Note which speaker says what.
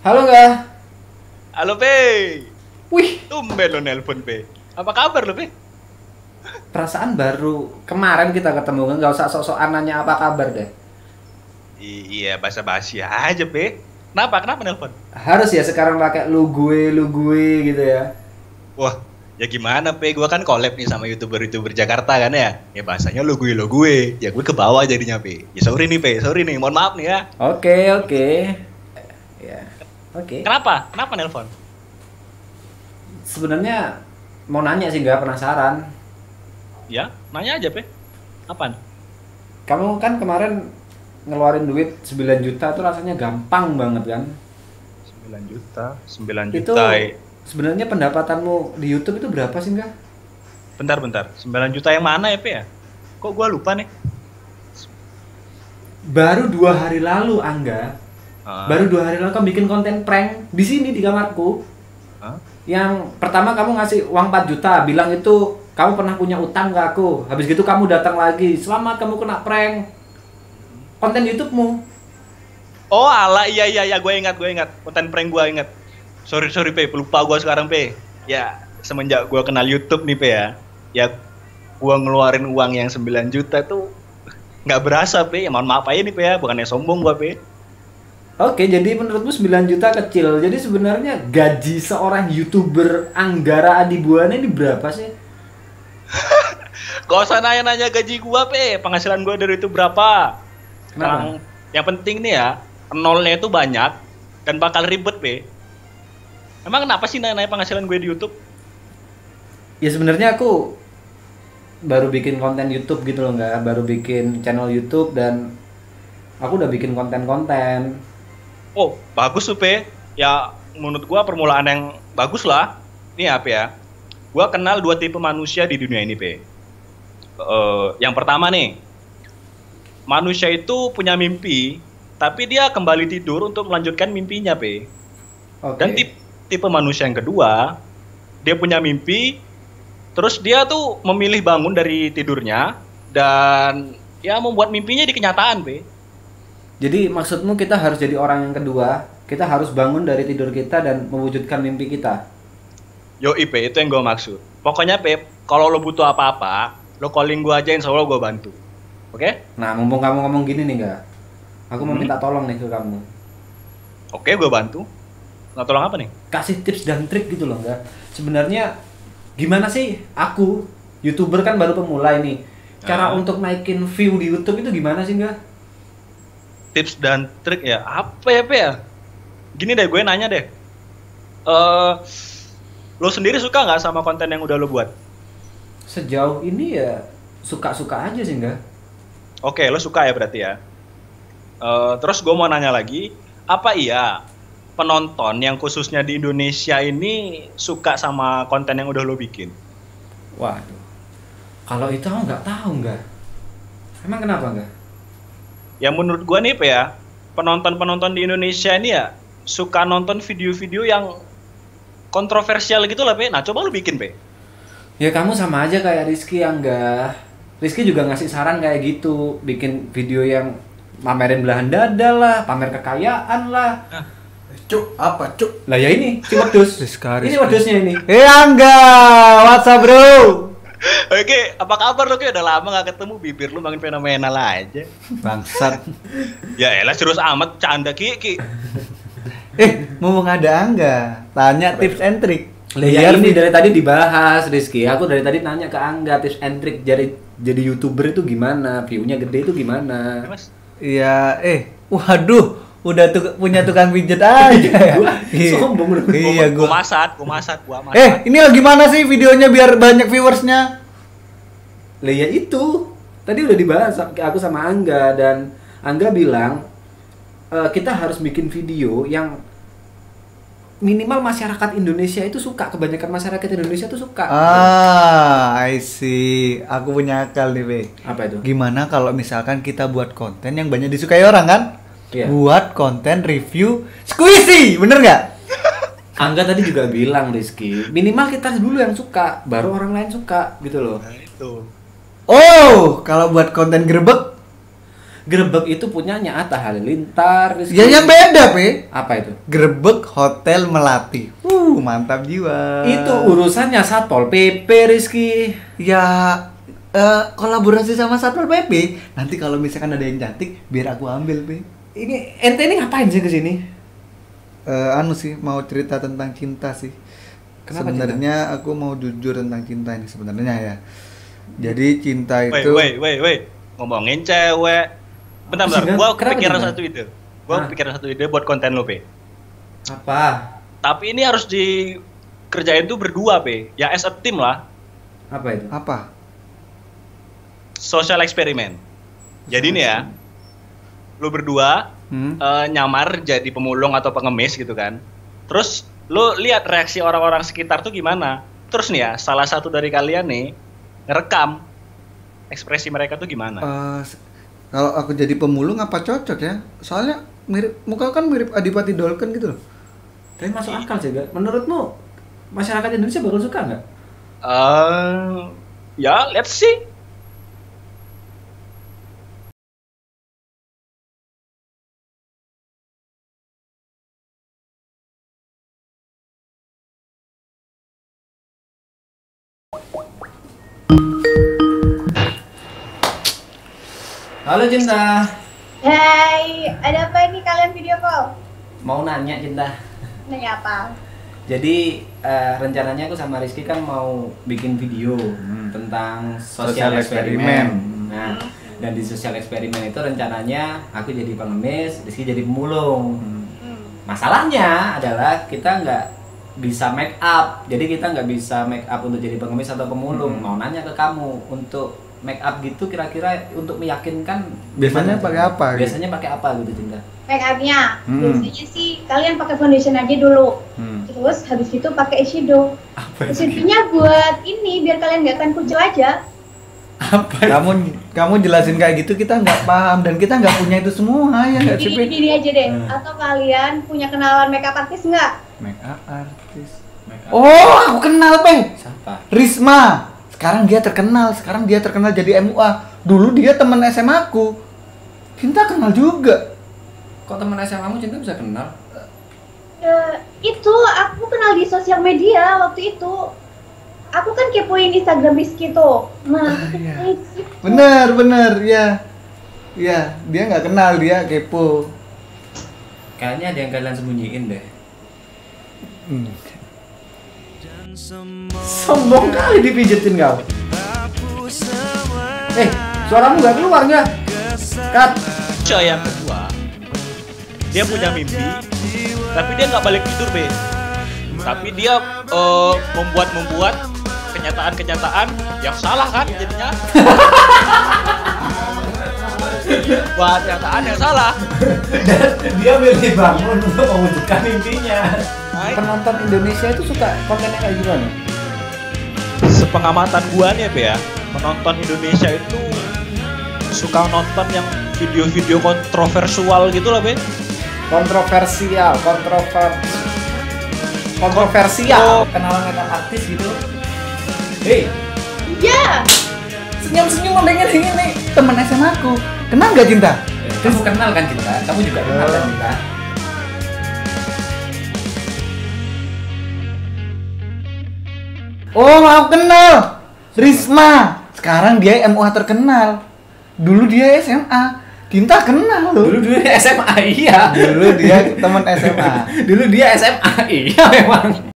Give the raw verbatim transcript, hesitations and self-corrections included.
Speaker 1: Halo nggak?
Speaker 2: Halo, Pe.
Speaker 1: Wih,
Speaker 2: Tumben lo nelpon, Pe. Apa kabar lo, Pe?
Speaker 1: perasaan baru kemarin kita ketemu, nggak usah sok-sokan nanya apa kabar deh.
Speaker 2: I- iya, basa-basi aja, Pe. Kenapa? Kenapa nelpon?
Speaker 1: Harus ya sekarang pakai lu gue, lu gue gitu ya.
Speaker 2: Wah, ya gimana, Pe? Gua kan collab nih sama YouTuber-YouTuber Jakarta kan ya. Ya bahasanya lo gue, lo gue. Ya gue ke bawah jadinya, Pe. Ya sorry nih, Pe. Sorry nih. Mohon maaf nih ya.
Speaker 1: Oke, oke. Ya, oke.
Speaker 2: Kenapa? Kenapa nelpon?
Speaker 1: Sebenarnya mau nanya sih, nggak penasaran.
Speaker 2: Ya, nanya aja, Pe. Apaan?
Speaker 1: Kamu kan kemarin ngeluarin duit sembilan juta tuh rasanya gampang banget kan?
Speaker 2: sembilan juta. sembilan
Speaker 1: Itu
Speaker 2: juta. eh.
Speaker 1: sebenarnya pendapatanmu di YouTube itu berapa sih nggak?
Speaker 2: Bentar, bentar. sembilan juta yang mana ya, Pe ya? Kok gua lupa nih?
Speaker 1: Baru dua hari lalu, Angga.
Speaker 2: Ah,
Speaker 1: Baru dua hari lalu kamu bikin konten prank di sini di kamarku.
Speaker 2: ah.
Speaker 1: Yang pertama kamu ngasih uang empat juta, bilang itu kamu pernah punya utang ke aku. Habis gitu kamu datang lagi, selamat kamu kena prank. Konten YouTube-mu.
Speaker 2: Oh ala, iya iya iya, gue ingat gue ingat konten prank gue ingat. Sorry sorry Pe, lupa gue sekarang Pe. Ya semenjak gue kenal YouTube nih Pe ya, ya gue ngeluarin uang yang sembilan juta tuh nggak berasa Pe. Ya mohon maaf aja nih Pe ya, bukannya sombong gue Pe.
Speaker 1: Oke, jadi menurutmu sembilan juta kecil. Jadi sebenarnya gaji seorang YouTuber Anggara Adibuana ini berapa sih?
Speaker 2: Gak usah nanya-nanya gaji gue Pe, penghasilan gue dari itu berapa. Sekarang yang penting nih ya, nolnya itu banyak dan bakal ribet Pe. Emang kenapa sih nanya-nanya penghasilan gue di YouTube?
Speaker 1: Ya sebenarnya aku baru bikin konten YouTube gitu loh, nggak? Baru bikin channel YouTube dan aku udah bikin konten-konten.
Speaker 2: Oh, bagus tuh, Pe. Ya, menurut gua permulaan yang bagus lah. Nih apa ya? Gua kenal dua tipe manusia di dunia ini, Pe. Eh, yang pertama nih, manusia itu punya mimpi, tapi dia kembali tidur untuk melanjutkan mimpinya, Pe.
Speaker 1: Oke.
Speaker 2: Dan tipe, tipe manusia yang kedua, dia punya mimpi, terus dia tuh memilih bangun dari tidurnya dan ya membuat mimpinya di kenyataan, Pe.
Speaker 1: Jadi maksudmu kita harus jadi orang yang kedua, kita harus bangun dari tidur kita dan mewujudkan mimpi kita.
Speaker 2: Yo I P, itu yang gue maksud. Pokoknya Pep, kalau lo butuh apa-apa, lo calling gue aja, insya Allah gue bantu. Oke?
Speaker 1: Nah, mumpung kamu ngomong gini nih, enggak? Aku mau
Speaker 2: Hmm.
Speaker 1: minta tolong nih ke kamu.
Speaker 2: Oke, gue bantu. Nggak tolong apa nih?
Speaker 1: Kasih tips dan trik gitu loh, enggak? Sebenarnya gimana sih aku, YouTuber kan baru pemula ini. Cara
Speaker 2: Ah.
Speaker 1: untuk naikin view di YouTube itu gimana sih, enggak?
Speaker 2: Tips dan trik ya? Apa ya, Pe ya? Gini deh, gue nanya deh. Eh, lo sendiri suka nggak sama konten yang udah lo buat?
Speaker 1: Sejauh ini ya suka-suka aja sih, enggak?
Speaker 2: Oke, lo suka ya berarti ya. Eh, terus gue mau nanya lagi, apa iya penonton yang khususnya di Indonesia ini suka sama konten yang udah lo bikin?
Speaker 1: Waduh. Kalau itu aku nggak tahu, enggak. Emang kenapa, enggak?
Speaker 2: Ya menurut gua nih Pe ya, penonton-penonton di Indonesia ini ya suka nonton video-video yang kontroversial gitu lah Pe. Nah coba lu bikin Pe.
Speaker 1: Ya kamu sama aja kayak Rizky yang enggak. Rizky juga ngasih saran kayak gitu, bikin video yang pamerin belahan dada lah, pamer kekayaan lah.
Speaker 3: Cuk, apa cuk?
Speaker 1: Lah ya ini, si wedus.
Speaker 3: Rizka,
Speaker 1: Ini
Speaker 3: Rizka.
Speaker 1: wedusnya ini.
Speaker 3: Eh Angga, what's up bro?
Speaker 2: Oke, apa kabar lu Ki? Udah lama gak ketemu, bibir lu makin fenomenal aja.
Speaker 3: Bangsat.
Speaker 2: Ya elah serius amat, canda Ki, Ki.
Speaker 3: Eh, mumpung ada Angga, tanya tips and trick.
Speaker 1: Lah ya ini dari tadi dibahas Rizky. Aku dari tadi nanya ke Angga tips and trick jadi jadi YouTuber itu gimana, view-nya gede itu gimana.
Speaker 2: Ya, Mas.
Speaker 3: Iya, eh, waduh, udah tuk- punya tukang pijet aja ya. Iya.
Speaker 1: Sombong lu.
Speaker 3: Iya
Speaker 2: Gua
Speaker 3: gua.
Speaker 2: masak, gua masak, gua masak.
Speaker 3: Eh, ini lagi mana sih videonya biar banyak viewersnya?
Speaker 1: Lah ya itu. Tadi udah dibahas aku sama Angga dan Angga bilang e, kita harus bikin video yang minimal masyarakat Indonesia itu suka, kebanyakan masyarakat Indonesia itu suka.
Speaker 3: Ah, I see. Aku punya akal nih, Be.
Speaker 1: Apa itu?
Speaker 3: Gimana kalau misalkan kita buat konten yang banyak disukai orang kan?
Speaker 1: Iya.
Speaker 3: Buat konten review squishy, bener nggak?
Speaker 1: Angga tadi juga bilang Rizky, minimal kita dulu yang suka, baru orang lain suka gitu loh.
Speaker 2: Nah, itu.
Speaker 3: Oh, kalau buat konten grebek,
Speaker 1: Grebek itu punyanya Atta Halilintar. Rizky.
Speaker 3: Ya yang beda, Pe.
Speaker 1: Apa itu?
Speaker 3: Grebek Hotel Melati. Uh, mantap jiwa.
Speaker 1: Itu urusannya Satpol P P, Rizky.
Speaker 3: Ya eh, kolaborasi sama Satpol P P. Nanti kalau misalkan ada yang cantik, biar aku ambil, Pe.
Speaker 1: Ini ente ini ngapain sih kesini?
Speaker 3: Eh, anu sih, mau cerita tentang cinta sih.
Speaker 1: Kenapa
Speaker 3: sebenarnya aku mau jujur tentang cinta ini sebenarnya ya. Jadi cinta
Speaker 2: Wait,
Speaker 3: itu
Speaker 2: wait, wait, wait. Ngomongin cewek. Bentar,
Speaker 1: Apa sih,
Speaker 2: bentar.
Speaker 1: Gan?
Speaker 2: Gua
Speaker 1: Kenapa
Speaker 2: kepikiran
Speaker 1: cinta?
Speaker 2: satu ide. Gua
Speaker 1: Hah?
Speaker 2: kepikiran satu ide buat konten lo, Pe.
Speaker 1: Apa?
Speaker 2: Tapi ini harus dikerjain tuh berdua, Pe. Ya as a team lah.
Speaker 1: Apa itu?
Speaker 3: apa?
Speaker 2: Social eksperimen. Jadi nih ya, lu berdua
Speaker 3: Hmm?
Speaker 2: eh, nyamar jadi pemulung atau pengemis gitu kan. Terus lu lihat reaksi orang-orang sekitar tuh gimana. Terus nih ya, salah satu dari kalian nih ngerekam ekspresi mereka tuh gimana.
Speaker 3: Eh, s- kalau aku jadi pemulung apa cocok ya? Soalnya mirip muka kan mirip Adipati Dolken gitu loh.
Speaker 1: Tapi masuk akal sih, Gan. Menurutmu masyarakat Indonesia bakal suka nggak?
Speaker 2: Eh, ya, let's see.
Speaker 1: Halo Cinta.
Speaker 4: Hai, ada apa ini kalian video call?
Speaker 1: Mau nanya Cinta.
Speaker 4: Nanya apa?
Speaker 1: Jadi eh, rencananya aku sama Rizky kan mau bikin video tentang sosial
Speaker 3: Sosial
Speaker 1: eksperimen.
Speaker 3: eksperimen.
Speaker 1: Nah, dan di sosial eksperimen itu rencananya aku jadi pengemis, Rizky jadi pemulung.
Speaker 4: Hmm.
Speaker 1: Masalahnya adalah kita nggak bisa make up, jadi kita nggak bisa make up untuk jadi pengemis atau pemulung.
Speaker 3: Hmm.
Speaker 1: Mau nanya ke kamu untuk make up gitu kira-kira untuk meyakinkan
Speaker 3: Biasanya
Speaker 1: gimana?
Speaker 3: pakai apa gitu?
Speaker 1: Biasanya pakai apa gitu Cinta?
Speaker 4: Make upnya,
Speaker 3: Hmm.
Speaker 4: biasanya sih kalian pakai foundation aja dulu.
Speaker 3: Hmm.
Speaker 4: Terus habis itu pakai eyeshadow.
Speaker 1: Apa itu?
Speaker 4: Eyeshadownya buat ini biar kalian nggak akan kucel aja.
Speaker 1: Apa itu?
Speaker 3: Kamu kamu jelasin kayak gitu kita nggak paham dan kita nggak punya itu semua ya nggak sih?
Speaker 4: Gini,
Speaker 3: Pe?
Speaker 4: gini aja deh.
Speaker 1: Hmm.
Speaker 4: Atau kalian punya kenalan makeup artist nggak?
Speaker 3: Make up artist.
Speaker 1: Make up.
Speaker 3: Oh, aku kenal, Peng.
Speaker 1: Siapa?
Speaker 3: Risma. Sekarang dia terkenal, sekarang dia terkenal jadi M U A. Dulu dia teman S M A aku. Cinta kenal juga.
Speaker 1: Kok teman S M A-mu Cinta bisa kenal?
Speaker 4: Eh, itu aku kenal di sosial media waktu itu. Aku kan kepoin Instagram Rizky tuh. Nah,
Speaker 3: Ah,
Speaker 4: aku
Speaker 3: iya.
Speaker 4: kepoin situ.
Speaker 3: Bener, bener, ya. Ya, dia nggak kenal, dia kepo.
Speaker 1: Kayaknya ada yang kalian sembunyiin deh.
Speaker 3: Hmm.
Speaker 1: Sombong kali dipijetin kau. Eh, suaramu nggak keluar nggak? Kat.
Speaker 2: Coy, yang kedua, dia punya mimpi, tapi dia nggak balik tidur, Be. Tapi dia eh, membuat-membuat kenyataan-kenyataan yang salah kan jadinya. Buat kenyataan yang salah.
Speaker 1: Dia milih bangun untuk mewujudkan mimpinya.
Speaker 2: Nah,
Speaker 3: Penonton Indonesia itu suka kontennya kayak gimana?
Speaker 2: sepengamatan gua nih, Be ya, penonton Indonesia itu suka nonton yang video-video kontroversial gitu loh, Be.
Speaker 1: Kontroversial, kontrover kontroversial.
Speaker 2: Oh.
Speaker 1: Kenalan makeup artis gitu. Hei,
Speaker 4: Ya,
Speaker 1: senyum-senyum dengerin ini.
Speaker 3: Temen S M A aku. Kenal nggak Cinta?
Speaker 1: Kamu kenal kan Cinta? Kamu juga kenal kan Cinta?
Speaker 3: Oh, aku kenal. Risma. Sekarang dia M U A terkenal. Dulu dia S M A. Cinta kenal loh.
Speaker 1: Dulu dulu dia S M A iya.
Speaker 3: Dulu dia teman S M A.
Speaker 1: Dulu dia S M A iya memang.